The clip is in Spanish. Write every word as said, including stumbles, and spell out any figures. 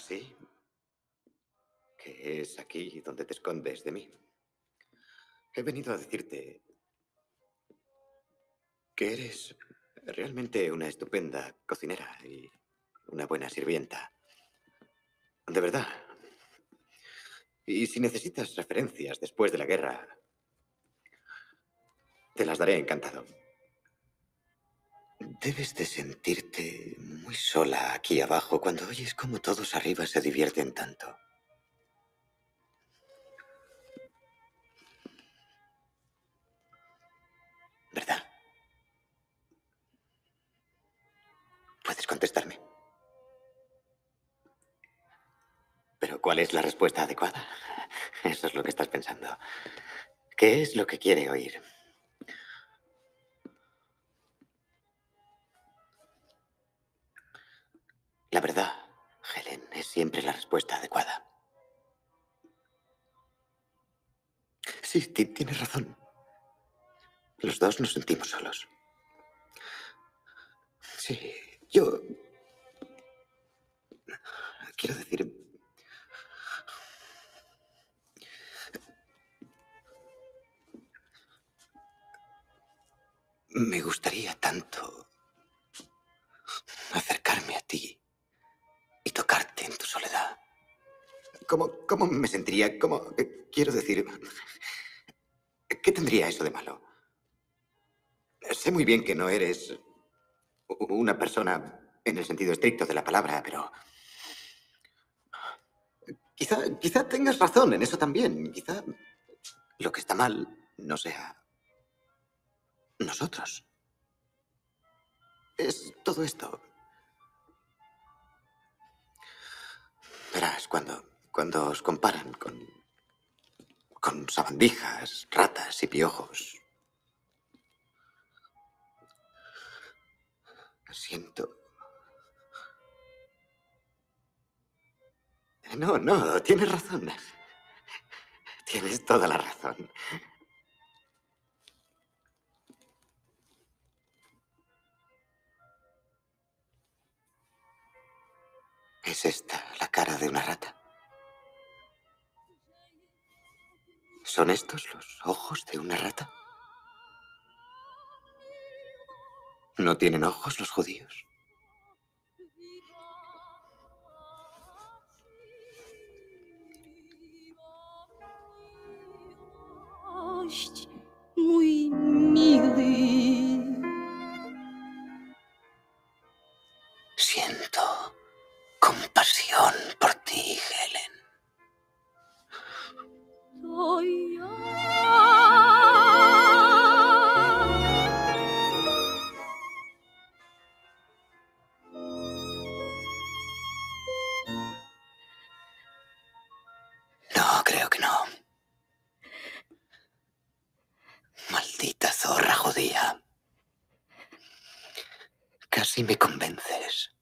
sí? ¿Que es aquí donde te escondes de mí? He venido a decirte que eres realmente una estupenda cocinera y una buena sirvienta. De verdad. Y si necesitas referencias después de la guerra, te las daré encantado. Debes de sentirte muy sola aquí abajo cuando oyes cómo todos arriba se divierten tanto. ¿Verdad? ¿Puedes contestarme? ¿Pero cuál es la respuesta adecuada? Eso es lo que estás pensando. ¿Qué es lo que quiere oír? La verdad, Helen, es siempre la respuesta adecuada. Sí, ti- tienes razón. Los dos nos sentimos solos. Sí, yo... Quiero decir... Me gustaría tanto acercarme a ti y tocarte en tu soledad. ¿Cómo, cómo me sentiría? ¿Cómo? eh, Quiero decir... ¿Qué tendría eso de malo? Sé muy bien que no eres una persona en el sentido estricto de la palabra, pero quizá, quizá tengas razón en eso también. Quizá lo que está mal no sea nosotros. Es todo esto. Verás, cuando, cuando os comparan con, con sabandijas, ratas y piojos, siento... No, no, tienes razón. Tienes toda la razón. ¿Es esta la cara de una rata? ¿Son estos los ojos de una rata? ¿No tienen ojos los judíos? Mój miły. Siento compasión por ti, Helen. To ja. No, creo que no. Maldita zorra judía. Casi me convences.